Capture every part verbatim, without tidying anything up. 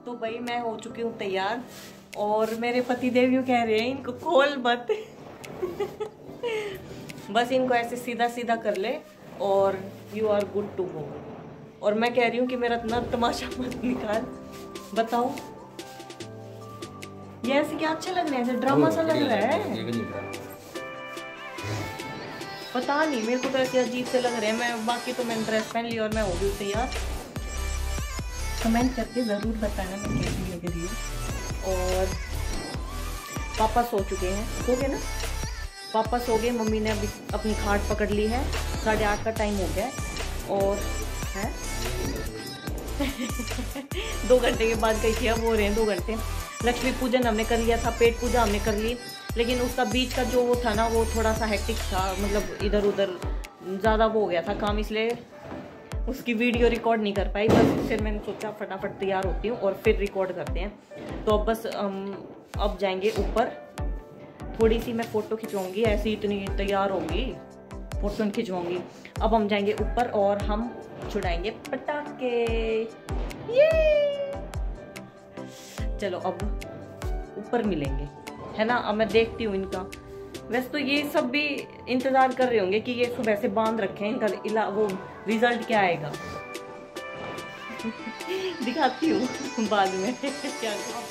तो भाई मैं हो चुकी हूँ तैयार और मेरे पति देव यूँ कह रहे हैं इनको खोल मत बस इनको ऐसे सीधा सीधा कर ले और you are good to go. और मैं कह रही हूँ कि मेरा इतना तमाशा मत निकाल। बताओ ये ऐसे क्या अच्छे लग रहे हैं, ऐसे ड्रामा सा लग रहा है। पता नहीं मेरे को तो ऐसे अजीब से लग रहे हैं। मैं बाकी तो मैंने ड्रेस पहन ली और मैं हो गई तैयार। कमेंट करके ज़रूर बताना मैं कैसी लग रही हूँ। और पापा सो चुके हैं, सो गए ना, पापा सो गए। मम्मी ने अभी अपनी खाट पकड़ ली है, साढ़े आठ का टाइम हो गया है। और है दो घंटे के बाद कही थी, अब हो रहे हैं दो घंटे। लक्ष्मी पूजन हमने कर लिया था, पेट पूजा हमने कर ली, लेकिन उसका बीच का जो वो था ना वो थोड़ा सा हेक्टिक था, मतलब इधर उधर ज़्यादा वो हो गया था काम, इसलिए उसकी वीडियो रिकॉर्ड नहीं कर पाई। बस फिर मैंने सोचा फटाफट तैयार होती हूँ और फिर रिकॉर्ड करते हैं। तो अब बस हम अब जाएंगे ऊपर, थोड़ी सी मैं फ़ोटो खिंचवाऊँगी, ऐसी इतनी तैयार होंगी फ़ोटो नहीं खिंचवाऊँगी। अब हम जाएंगे ऊपर और हम छुड़ाएंगे पटाखे। ये चलो अब ऊपर मिलेंगे, है ना। अब मैं देखती हूँ इनका। वैसे तो ये सब भी इंतजार कर रहे होंगे कि ये सुबह से बांध रखे हैं, इनका इला वो रिजल्ट क्या आएगा दिखाती हूँ बाद में क्या।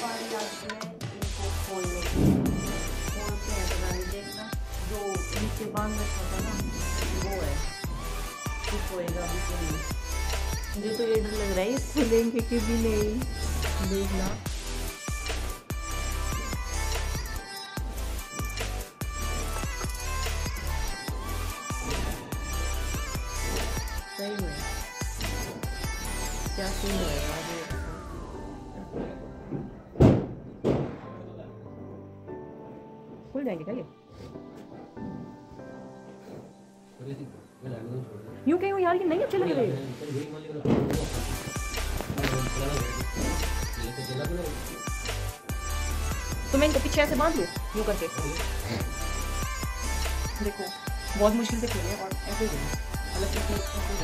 जो नीचे बांध रखा था ना वो है, ठीक होएगा अभी के लिए। मुझे तो ये डर लग रहा है खुलेंगे कि भी नहीं, देखना। सही में क्या सीन होएगा ये, खुल जाएंगे क्या ये? यूं कहीं यार, ये नहीं अच्छे लग रहे। तो मैं इनको पीछे ऐसे बांध लूं यूं करके, देखो बहुत मुश्किल से खेले और ऐसे ही देखो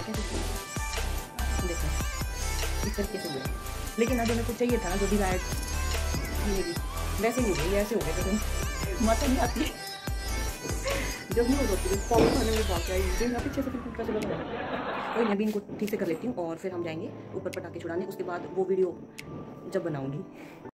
इस तरीके से हुए। लेकिन अगर मेरे को चाहिए था ना जो डिजायर वैसे नहीं हुई, ऐसे हो गए तो मत नहीं आती है जब नहीं होती है पावर खाने में बात आई पीछे से फिर कैसे लग रहा है। कोई मैं भी इनको ठीक से कर लेती हूँ और फिर हम जाएंगे ऊपर पटाखे छुड़ाने। उसके बाद वो वीडियो जब बनाऊंगी